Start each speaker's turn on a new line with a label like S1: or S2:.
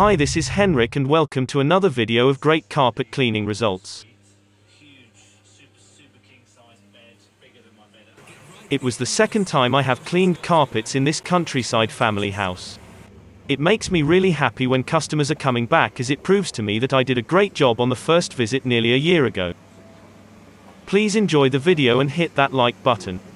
S1: Hi, this is Henrik and welcome to another video of great carpet cleaning results. It was the second time I have cleaned carpets in this countryside family house. It makes me really happy when customers are coming back, as it proves to me that I did a great job on the first visit nearly a year ago. Please enjoy the video and hit that like button.